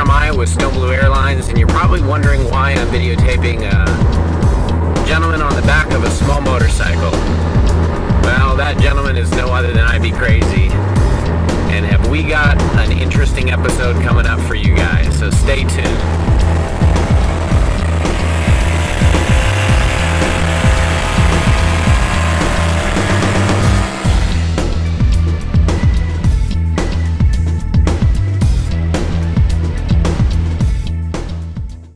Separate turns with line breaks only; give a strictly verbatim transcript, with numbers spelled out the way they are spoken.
am I with StoneBlueAirlines, and you're probably wondering why I'm videotaping a gentleman on the back of a small motorcycle. Well, that gentleman is no other than iBcrazy, and have we got an interesting episode coming up for you guys, so stay tuned.